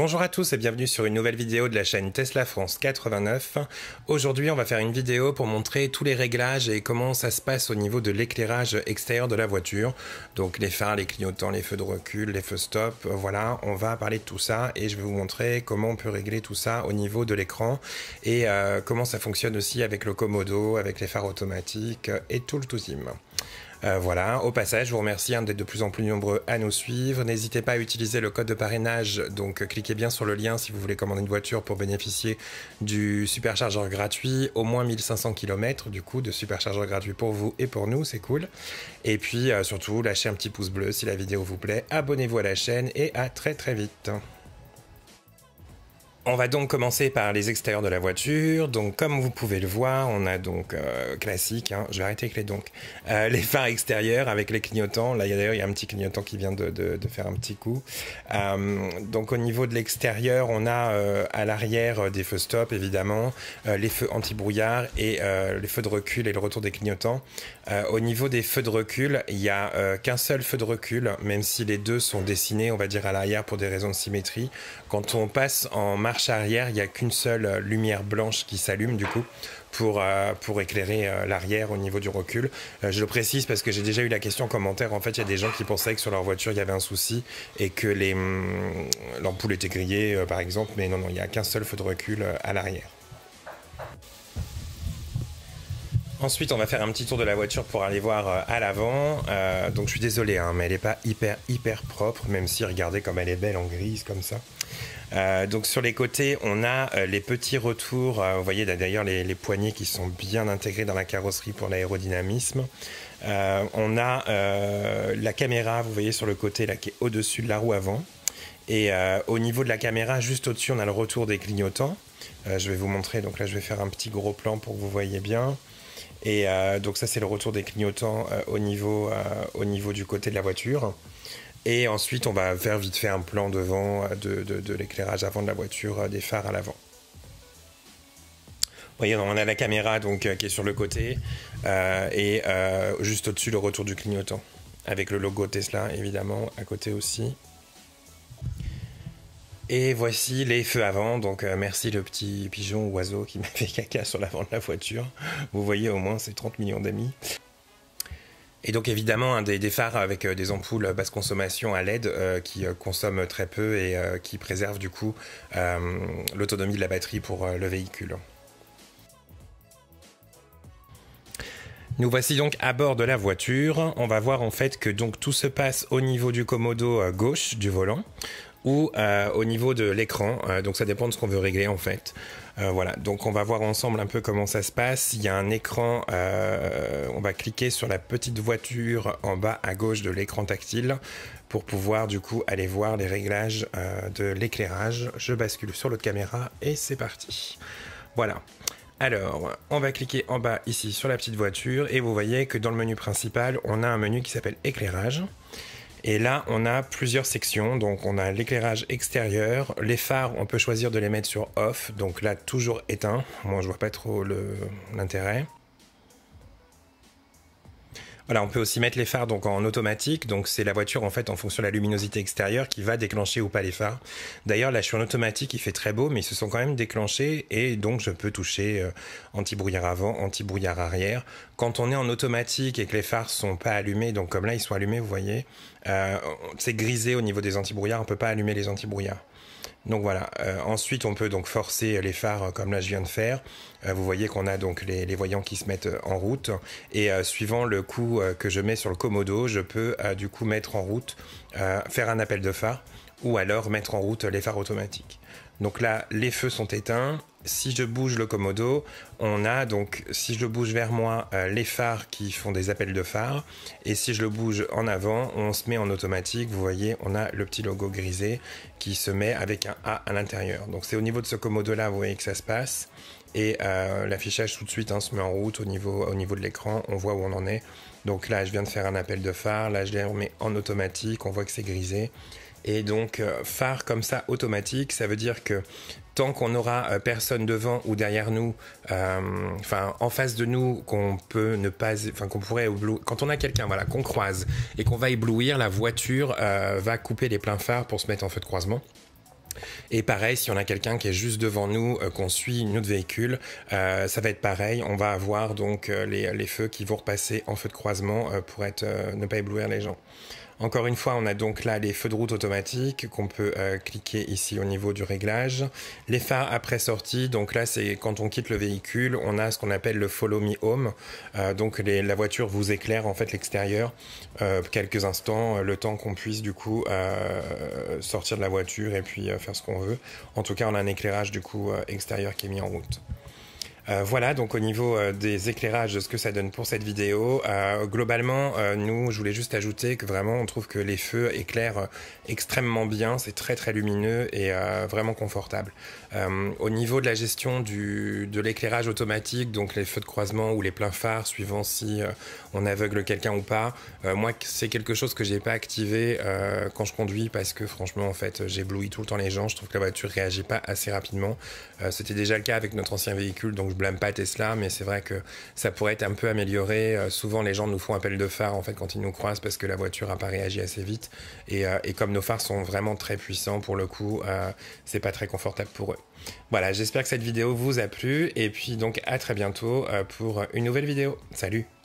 Bonjour à tous et bienvenue sur une nouvelle vidéo de la chaîne Tesla France 89. Aujourd'hui on va faire une vidéo pour montrer tous les réglages et comment ça se passe au niveau de l'éclairage extérieur de la voiture. Donc les phares, les clignotants, les feux de recul, les feux stop, voilà, on va parler de tout ça et je vais vous montrer comment on peut régler tout ça au niveau de l'écran et comment ça fonctionne aussi avec le Komodo, avec les phares automatiques et tout le tousim. Voilà, au passage, je vous remercie d'être de plus en plus nombreux à nous suivre. N'hésitez pas à utiliser le code de parrainage, donc cliquez bien sur le lien si vous voulez commander une voiture pour bénéficier du superchargeur gratuit, au moins 1500 km du coup de superchargeur gratuit pour vous et pour nous, c'est cool. Et puis surtout, lâchez un petit pouce bleu si la vidéo vous plaît, abonnez-vous à la chaîne et à très vite. On va donc commencer par les extérieurs de la voiture. Donc comme vous pouvez le voir, on a donc classique, hein, je vais arrêter avec les donc, les phares extérieurs avec les clignotants. Là d'ailleurs il y a un petit clignotant qui vient de faire un petit coup. Donc au niveau de l'extérieur, on a à l'arrière des feux stop évidemment, les feux anti-brouillard et les feux de recul et le retour des clignotants. Au niveau des feux de recul, il n'y a qu'un seul feu de recul, même si les deux sont dessinés, on va dire à l'arrière pour des raisons de symétrie. Quand on passe en marche arrière, il n'y a qu'une seule lumière blanche qui s'allume du coup pour éclairer l'arrière au niveau du recul. Je le précise parce que j'ai déjà eu la question en commentaire. En fait, il y a des gens qui pensaient que sur leur voiture, il y avait un souci et que l'ampoule était grillée, par exemple. Mais non, il n'y a qu'un seul feu de recul à l'arrière. Ensuite, on va faire un petit tour de la voiture pour aller voir à l'avant. Donc, je suis désolé, hein, mais elle n'est pas hyper propre, même si regardez comme elle est belle en grise comme ça. Donc sur les côtés, on a les petits retours. Vous voyez d'ailleurs les poignées qui sont bien intégrées dans la carrosserie pour l'aérodynamisme. On a la caméra, vous voyez sur le côté là, qui est au-dessus de la roue avant. Et au niveau de la caméra, juste au-dessus, on a le retour des clignotants. Je vais vous montrer. Donc là, je vais faire un petit gros plan pour que vous voyez bien. Et donc ça, c'est le retour des clignotants au niveau du côté de la voiture. Et ensuite, on va faire vite fait un plan devant de l'éclairage avant de la voiture, des phares à l'avant. Vous voyez, on a la caméra donc, qui est sur le côté et juste au-dessus le retour du clignotant. Avec le logo Tesla, évidemment, à côté aussi. Et voici les feux avant. Donc merci le petit pigeon ou oiseau qui m'a fait caca sur l'avant de la voiture. Vous voyez, au moins, c'est 30 millions d'amis. Et donc évidemment des phares avec des ampoules basse consommation à LED qui consomment très peu et qui préservent du coup l'autonomie de la batterie pour le véhicule. Nous voici donc à bord de la voiture. On va voir en fait que donc tout se passe au niveau du Komodo gauche du volant ou au niveau de l'écran, donc ça dépend de ce qu'on veut régler en fait. Voilà, donc on va voir ensemble un peu comment ça se passe. Il y a un écran, on va cliquer sur la petite voiture en bas à gauche de l'écran tactile pour pouvoir du coup aller voir les réglages de l'éclairage. Je bascule sur l'autre caméra et c'est parti. Voilà. Alors, on va cliquer en bas ici sur la petite voiture et vous voyez que dans le menu principal, on a un menu qui s'appelle éclairage. Et là, on a plusieurs sections. Donc, on a l'éclairage extérieur. Les phares, on peut choisir de les mettre sur off. Donc là, toujours éteint. Moi, je vois pas trop l'intérêt. Voilà, on peut aussi mettre les phares donc en automatique. Donc c'est la voiture en fait en fonction de la luminosité extérieure qui va déclencher ou pas les phares. D'ailleurs là je suis en automatique, il fait très beau mais ils se sont quand même déclenchés et donc je peux toucher anti-brouillard avant, anti-brouillard arrière. Quand on est en automatique et que les phares sont pas allumés, donc comme là ils sont allumés vous voyez, c'est grisé au niveau des anti-brouillards, on peut pas allumer les anti-brouillards. Donc voilà, ensuite on peut donc forcer les phares comme là je viens de faire. Vous voyez qu'on a donc les voyants qui se mettent en route et suivant le coup que je mets sur le Komodo, je peux du coup mettre en route, faire un appel de phare ou alors mettre en route les phares automatiques. Donc là les feux sont éteints. Si je bouge le Komodo, on a donc, si je le bouge vers moi, les phares qui font des appels de phare. Et si je le bouge en avant, on se met en automatique. Vous voyez, on a le petit logo grisé qui se met avec un A à l'intérieur. Donc c'est au niveau de ce Komodo-là, vous voyez que ça se passe. Et l'affichage tout de suite se met en route au niveau de l'écran. On voit où on en est. Donc là, je viens de faire un appel de phare. Là, je les remets en automatique. On voit que c'est grisé. Et donc, phare comme ça, automatique, ça veut dire que tant qu'on aura personne devant ou derrière nous, enfin en face de nous, qu'on peut ne pas, enfin qu'on pourrait éblouir, quand on a quelqu'un, voilà, qu'on croise et qu'on va éblouir, la voiture va couper les pleins phares pour se mettre en feu de croisement. Et pareil, si on a quelqu'un qui est juste devant nous, qu'on suit notre véhicule, ça va être pareil. On va avoir donc les feux qui vont repasser en feu de croisement pour ne pas éblouir les gens. Encore une fois, on a donc là les feux de route automatiques qu'on peut cliquer ici au niveau du réglage. Les phares après sortie, donc là c'est quand on quitte le véhicule, on a ce qu'on appelle le Follow Me Home. Donc la voiture vous éclaire en fait l'extérieur quelques instants, le temps qu'on puisse du coup sortir de la voiture et puis faire ce qu'on veut. En tout cas, on a un éclairage du coup extérieur qui est mis en route. Voilà, donc au niveau des éclairages, de ce que ça donne pour cette vidéo, globalement, nous, je voulais juste ajouter que vraiment, on trouve que les feux éclairent extrêmement bien, c'est très très lumineux et vraiment confortable. Au niveau de la gestion de l'éclairage automatique, donc les feux de croisement ou les pleins phares, suivant si on aveugle quelqu'un ou pas, moi, c'est quelque chose que j'ai pas activé quand je conduis parce que franchement, en fait, j'éblouis tout le temps les gens, je trouve que la voiture réagit pas assez rapidement. C'était déjà le cas avec notre ancien véhicule, donc je blâme pas Tesla, mais c'est vrai que ça pourrait être un peu amélioré. Souvent, les gens nous font appel de phare en fait quand ils nous croisent parce que la voiture n'a pas réagi assez vite. Et comme nos phares sont vraiment très puissants pour le coup, c'est pas très confortable pour eux. Voilà, j'espère que cette vidéo vous a plu et puis donc à très bientôt pour une nouvelle vidéo. Salut!